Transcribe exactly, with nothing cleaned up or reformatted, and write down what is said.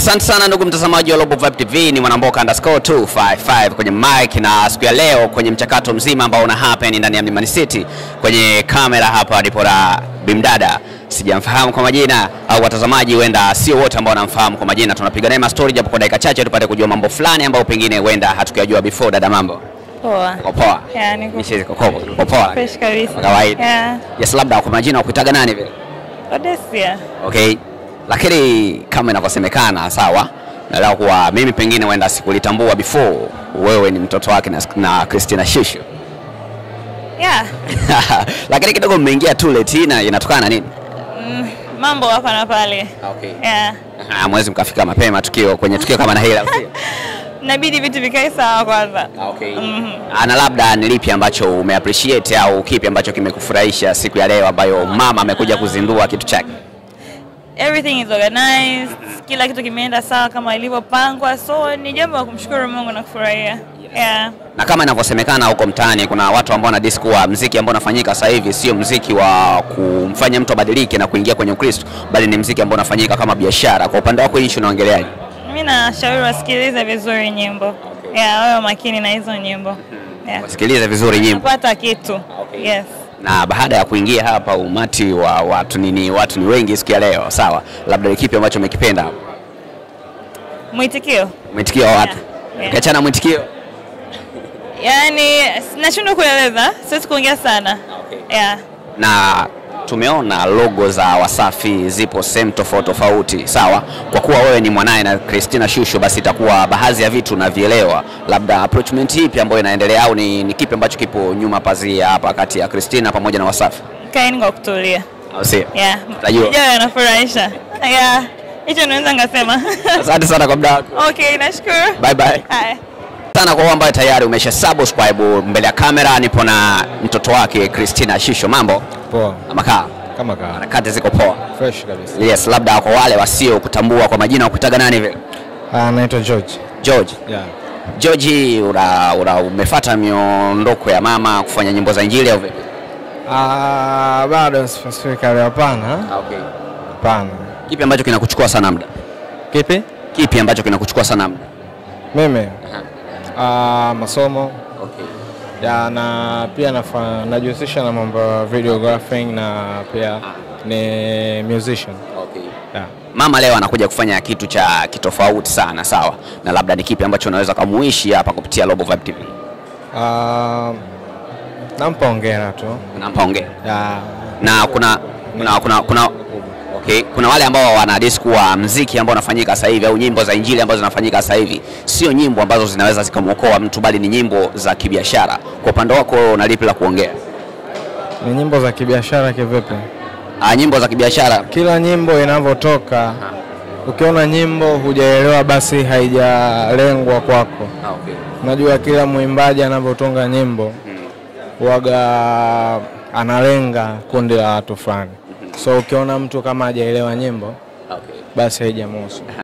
Asante sana ndugu mtazamaji wa Alobo Vibe T V, ni Mwanamboka underscore two five five kwenye mic, na siku ya leo kwenye mchakato mzima ambao una happen ndani ya Mlimani City. Kwenye kamera hapa ndipo la bimdada, sijamfahamu kwa majina au watazamaji wenda sio wote ambao wanamfahamu kwa majina. Tunapiga naye story japo kwa dakika chache tupate kujua mambo fulani ambao pengine wenda hatukuyajua before. Dada, mambo? Poa. Poa. Yeah, niko. Mishezi kwa poa. Fresh kabisa. Kawaida. Yeah. Yes, labda kwa majina ukitaga nani vile? Odesia. Okay. Lakini kama inavyosemekana, sawa, na kwa mimi pengine wenda sikulitambua before, wewe ni mtoto wake na, na Christina Shusho. Yeah. Lakini kidogo mmeingia tu late, na inatokana nini? Mm, mambo hapa na pale. Okay. Yeah. Ah, mwezi mkafika mapema tukio kwenye tukio kama na hila. Inabidi vitu vikae sawa kwanza. Okay. Mm -hmm. Ana labda ni lipi ambacho umeappreciate au kipi ambacho kimekufurahisha siku ya leo ambayo mama amekuja kuzindua kitu chake? Everything is organized. Kila kitu kimeenda sawa kama ilivyopangwa. So ni jambo la kumshukuru Mungu na kufurahia. Yes. Yeah. Na kama inavyosemekana huko mtaani kuna watu ambao wanadisi kuwa muziki ambao unafanyika sasa hivi sio muziki wa kumfanya mtu abadilike na kuingia kwenye Ukristo, bali ni muziki ambao unafanyika kama biashara. Kwa upande wako hicho unaongeleaje? Mimi nashauri wasikilize vizuri nyimbo. Okay. Yeah, wawe makini na hizo nyimbo. Yeah. Wasikilize vizuri nyimbo. Pata kitu. Okay. Yes. Na baada ya kuingia hapa umati wa watu nini watu ni wengi siku ya leo, sawa, labda ni kipi ambacho umekipenda? Mwitikio. Mwitikio wa watu. Yeah. Kiachana mwitikio. Yaani nashindwa kueleza, siwezi kuongea sana. Okay. Yeah. Na tumeona logo za Wasafi zipo sehemu tofauti tofauti, sawa. Kwa kuwa wewe ni mwanae na Christina Shusho, basi itakuwa baadhi ya vitu unavielewa. Labda approachment ipi ambayo inaendelea au ni, ni kipi ambacho kipo nyuma pazia hapa kati ya Christina pamoja na Wasafi? Kaeni kwa kutulia. Au sio? Yeah. Tajua. Ndio yanafurahisha. Yeah. Hicho naweza ngasema. Asante sana kwa muda wako. Okay, nashukuru. Bye bye. Bye. Sana kwa ambaye tayari umesha subscribe mbele ya kamera, nipo na mtoto wake Christina Shusho. Mambo? Poa. Amakaa. Kama kaa. Harakati ziko poa. Fresh kabisa. Yes, labda kwa wale wasio kutambua kwa majina ukitaga nani vile? Ah, naitwa George. George. Yeah. George, ura, ura umefuata miondoko ya mama kufanya nyimbo za injili au vipi? Ah, bado sifika leo, hapana. Okay. Hapana. Kipi ambacho kinakuchukua sana muda? Kipi? Kipi ambacho kinakuchukua sana muda? Mimi. Ah, masomo. Okay. Ya, na pia nafa najihusisha na mambo ya videographing na pia ni musician. Okay. Yeah. Mama leo anakuja kufanya kitu cha kitofauti sana, sawa. Na labda ni kipi ambacho unaweza kumuishi hapa kupitia Alobo Vibe T V? Ah, nampa hongera tu. Nampa hongera. Yeah. Na kuna kuna kuna, kuna okay, kuna wale ambao wanadisi kuwa muziki ambao unafanyika sasa hivi au nyimbo za injili ambazo zinafanyika sasa hivi sio nyimbo ambazo zinaweza zikamuokoa mtu, bali ni nyimbo za kibiashara. Kwa upande wako una lipi la kuongea? Ni nyimbo za kibiashara kivipi? Ah, nyimbo za kibiashara. Kila nyimbo inavyotoka, ukiona nyimbo hujaelewa basi haijalengwa kwako. Ah, okay. Unajua kila mwimbaji anapotunga nyimbo hmm, waga analenga kundi la watu fulani. So ukiona mtu kama hajaelewa nyimbo, okay, basi haijamhusu.